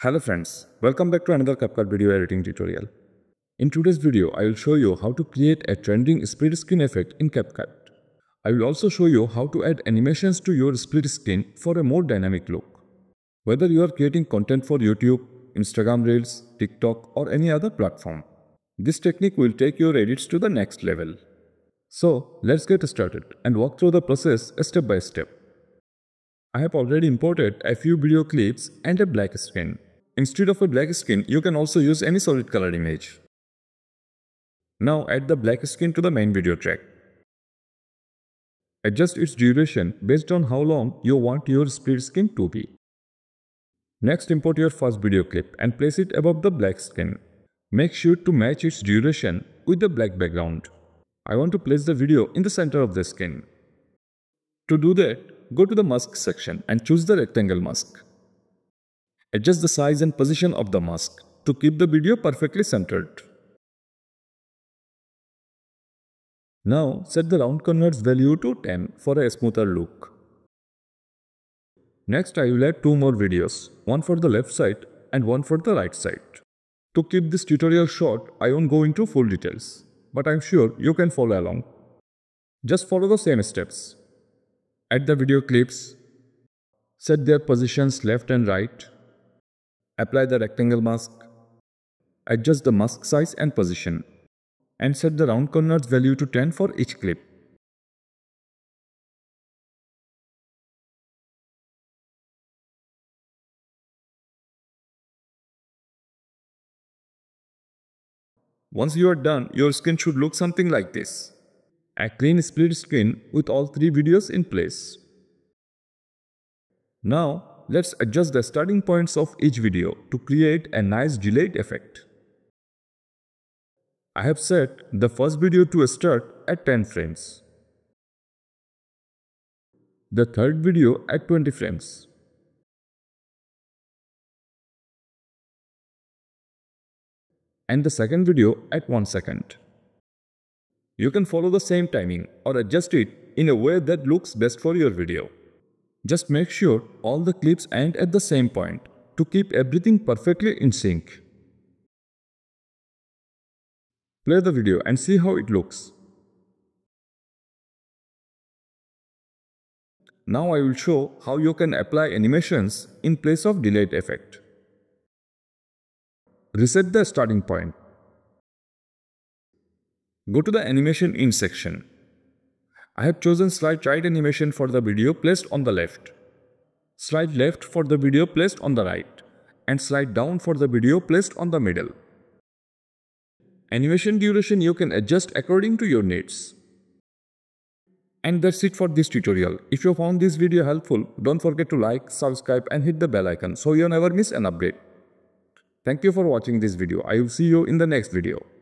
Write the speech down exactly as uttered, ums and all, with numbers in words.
Hello friends, welcome back to another CapCut video editing tutorial. In today's video, I will show you how to create a trending split screen effect in CapCut. I will also show you how to add animations to your split screen for a more dynamic look. Whether you are creating content for YouTube, Instagram Reels, TikTok or any other platform, this technique will take your edits to the next level. So let's get started and walk through the process step by step. I have already imported a few video clips and a black screen. Instead of a black screen, you can also use any solid color image. Now add the black screen to the main video track. Adjust its duration based on how long you want your split screen to be. Next, import your first video clip and place it above the black screen. Make sure to match its duration with the black background. I want to place the video in the center of the screen. To do that, go to the mask section and choose the rectangle mask. Adjust the size and position of the mask to keep the video perfectly centered. Now set the round converts value to ten for a smoother look. Next, I will add two more videos, one for the left side and one for the right side. To keep this tutorial short, I won't go into full details, but I'm sure you can follow along. Just follow the same steps. Add the video clips, set their positions left and right, apply the rectangle mask, adjust the mask size and position, and set the round corners value to ten for each clip. Once you are done, your screen should look something like this. A clean split screen with all three videos in place. Now, let's adjust the starting points of each video to create a nice delayed effect. I have set the first video to start at ten frames. The third video at twenty frames. And the second video at one second. You can follow the same timing or adjust it in a way that looks best for your video. Just make sure all the clips end at the same point to keep everything perfectly in sync. Play the video and see how it looks. Now I will show how you can apply animations in place of delayed effect. Reset the starting point. Go to the animation in section. I have chosen slide right animation for the video placed on the left, slide left for the video placed on the right, and slide down for the video placed on the middle. Animation duration you can adjust according to your needs. And that's it for this tutorial. If you found this video helpful, don't forget to like, subscribe and hit the bell icon so you never miss an update. Thank you for watching this video. I will see you in the next video.